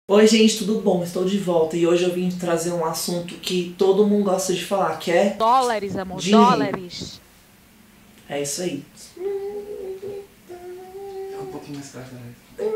Oi gente, tudo bom? Estou de volta e hoje eu vim trazer um assunto que todo mundo gosta de falar, que é Dólares, amor, dinheiro. dólares. É isso aí. Fica um pouquinho mais perto, né?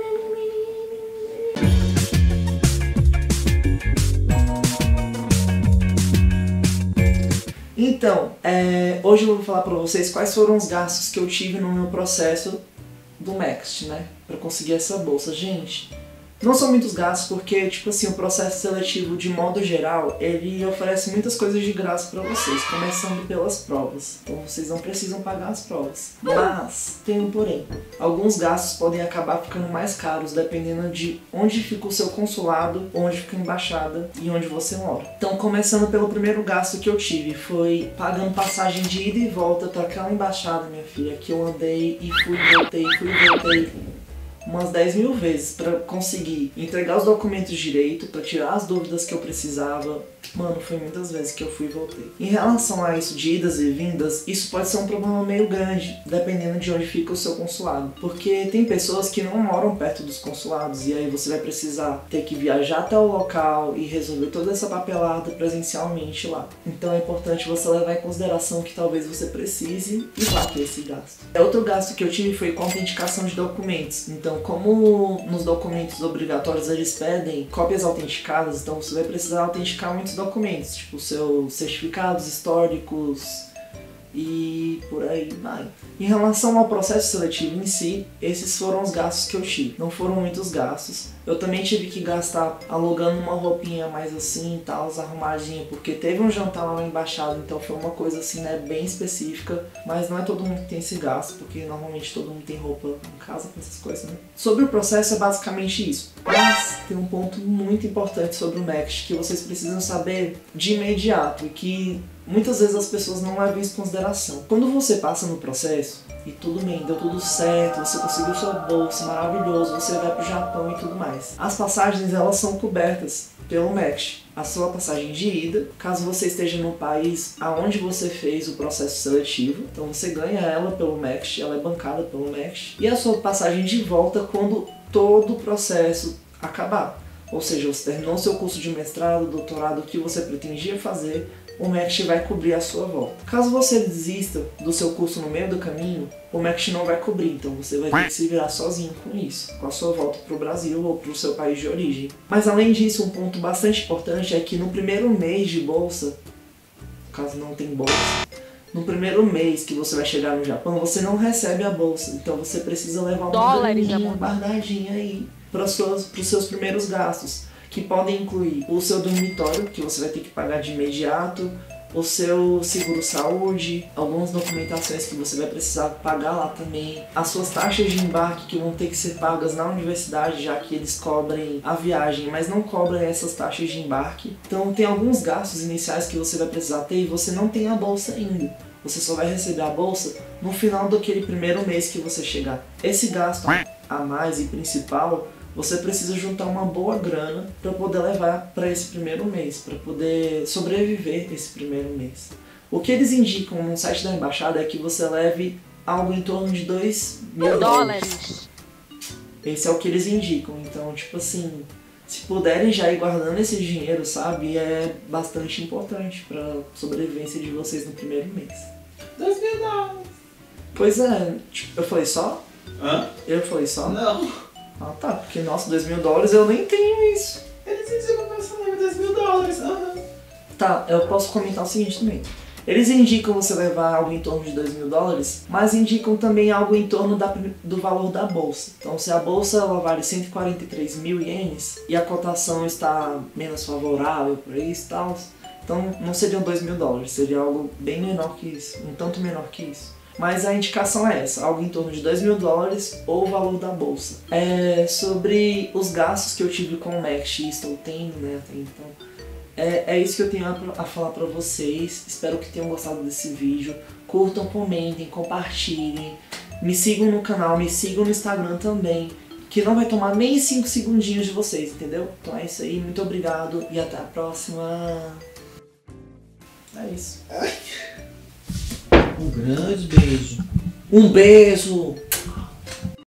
Então, hoje eu vou falar pra vocês quais foram os gastos que eu tive no meu processo do Next, né? Pra conseguir essa bolsa. Gente, não são muitos gastos porque, tipo assim, o processo seletivo, de modo geral, ele oferece muitas coisas de graça pra vocês, começando pelas provas. Então vocês não precisam pagar as provas. Mas, tem um porém. Alguns gastos podem acabar ficando mais caros dependendo de onde fica o seu consulado, onde fica a embaixada e onde você mora. Então, começando pelo primeiro gasto que eu tive, foi pagando passagem de ida e volta pra aquela embaixada, minha filha, que eu andei e fui e voltei umas 10 mil vezes pra conseguir entregar os documentos direito, pra tirar as dúvidas que eu precisava. Mano, foi muitas vezes que eu fui e voltei. Em relação a isso de idas e vindas, isso pode ser um problema meio grande, dependendo de onde fica o seu consulado. Porque tem pessoas que não moram perto dos consulados e aí você vai precisar ter que viajar até o local e resolver toda essa papelada presencialmente lá. Então é importante você levar em consideração que talvez você precise e vá ter esse gasto. Outro gasto que eu tive foi com a autenticação de documentos. Então, como nos documentos obrigatórios eles pedem cópias autenticadas, então você vai precisar autenticar muitos documentos, tipo seus certificados históricos e por aí vai. Em relação ao processo seletivo em si, esses foram os gastos que eu tive. Não foram muitos gastos. Eu também tive que gastar alugando uma roupinha mais assim e tal, arrumadinha, porque teve um jantar lá na embaixada, então foi uma coisa assim, né, bem específica. Mas não é todo mundo que tem esse gasto, porque normalmente todo mundo tem roupa em casa com essas coisas, né? Sobre o processo é basicamente isso. Mas tem um ponto muito importante sobre o Next que vocês precisam saber de imediato e que muitas vezes as pessoas não levam isso em consideração. Quando você passa no processo e tudo bem, deu tudo certo, você conseguiu sua bolsa, maravilhoso, você vai pro Japão e tudo mais. As passagens, elas são cobertas pelo Next. A sua passagem de ida, caso você esteja no país aonde você fez o processo seletivo, então você ganha ela pelo Next, ela é bancada pelo Next. E a sua passagem de volta quando todo o processo acabar. Ou seja, você terminou seu curso de mestrado, doutorado, o que você pretendia fazer, o MECT vai cobrir a sua volta. Caso você desista do seu curso no meio do caminho, o MECT não vai cobrir, então você vai ter que se virar sozinho com isso, com a sua volta para o Brasil ou para o seu país de origem. Mas além disso, um ponto bastante importante é que no primeiro mês de bolsa, caso não tem bolsa, no primeiro mês que você vai chegar no Japão, você não recebe a bolsa, então você precisa levar uma graninha guardadinha aí para os seus primeiros gastos, que podem incluir o seu dormitório, que você vai ter que pagar de imediato, o seu seguro-saúde, algumas documentações que você vai precisar pagar lá também, as suas taxas de embarque que vão ter que ser pagas na universidade, já que eles cobrem a viagem, mas não cobram essas taxas de embarque. Então tem alguns gastos iniciais que você vai precisar ter e você não tem a bolsa ainda. Você só vai receber a bolsa no final daquele primeiro mês que você chegar. Esse gasto a mais e principal, você precisa juntar uma boa grana para poder levar para esse primeiro mês, para poder sobreviver esse primeiro mês. O que eles indicam no site da embaixada é que você leve algo em torno de 2 mil dólares. Esse é o que eles indicam, então, tipo assim, se puderem já ir guardando esse dinheiro, sabe, é bastante importante para a sobrevivência de vocês no primeiro mês. 2 mil dólares. Pois é, tipo, eu falei só? Hã? Eu falei só? Não. Ah tá, porque nossa, 2 mil dólares eu nem tenho isso. Eles indicam que você leva 2 mil dólares. Tá, eu posso comentar o seguinte também. Eles indicam você levar algo em torno de 2 mil dólares, mas indicam também algo em torno do valor da bolsa. Então se a bolsa ela vale 143 mil ienes e a cotação está menos favorável para isso e tal, então não seriam 2 mil dólares, seria algo bem menor que isso, um tanto menor que isso. Mas a indicação é essa, algo em torno de 2 mil dólares ou o valor da bolsa. Sobre os gastos que eu tive com o Next e estou tendo, né, até então, é isso que eu tenho a falar pra vocês. Espero que tenham gostado desse vídeo. Curtam, comentem, compartilhem. Me sigam no canal, me sigam no Instagram também, que não vai tomar nem 5 segundinhos de vocês, entendeu? Então é isso aí, muito obrigado e até a próxima. É isso. Um grande beijo. Um beijo!